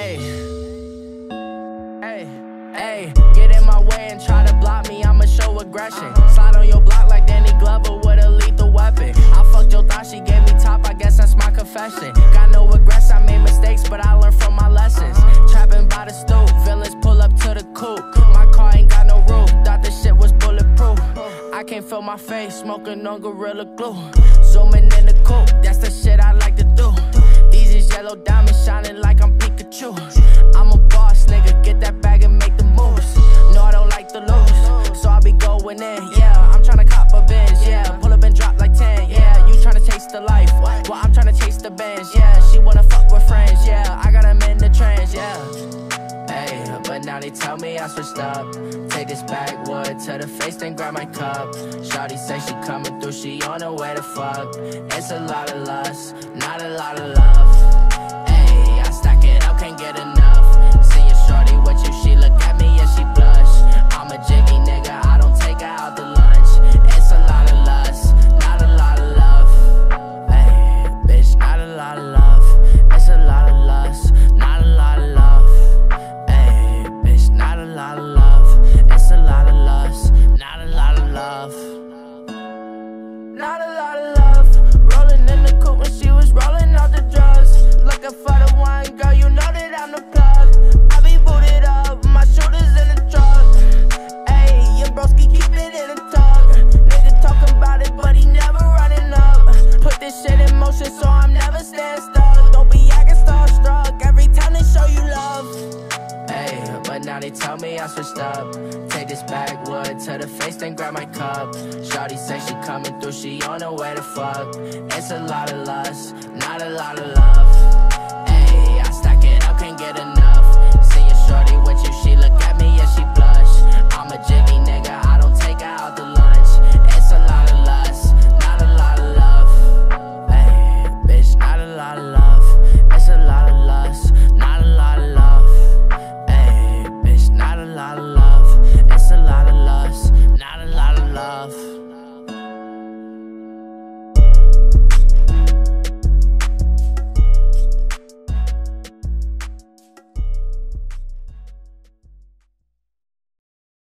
Hey, hey, hey, get in my way and try to block me, I'ma show aggression. Slide on your block like Danny Glover with a lethal weapon. I fucked your thought, she gave me top, I guess that's my confession. Got no regrets, I made mistakes, but I learned from my lessons. Trapping by the stoop, villains pull up to the coupe. My car ain't got no roof, thought this shit was bulletproof. I can't feel my face, smoking on Gorilla Glue. Zooming in the coupe, that's the shit I like to do. These is yellow diamonds shining like I'm Pikachu. I'm a boss, nigga, get that bag and make the moves. No, I don't like to lose, so I be going in, yeah. I'm tryna cop a Benz, yeah. Pull up and drop like 10, yeah. You tryna chase the life, well, I'm tryna chase the Benz, yeah. She wanna fuck with friends, yeah. I got them in the trends, yeah. Hey, but now they tell me I switched up. Take this backwood to the face, then grab my cup. Shawty say she coming through, she on her way to fuck. It's a lot of lust, not a lot of love. Hey, I stack it up, can't get enough. See your shorty with you, she look at me and she blush. I'm a jiggy nigga, I don't take her out to lunch. It's a lot of lust, not a lot of love. Hey, bitch, not a lot of love. It's a lot of lust, not a lot of love. Hey, bitch, not a lot of love. It's a lot of lust, not a lot of love. Not a lot of love. Rolling in the coupe when she was rolling out the drugs. Looking for the one, girl, you know that I'm the plug. I be booted up, my shooters in the truck. Ayy, your broski keep it in the tug. Nigga talking about it, but he never running up. Put this shit in motion, so I'm never staying stuck. Don't be acting starstruck every time they show you love. Hey, but now they tell me I switched up. Take this backwood to the face, then grab my cup. Shawty say she coming through, she on her way to fuck. It's a lot of lust, not a lot of love.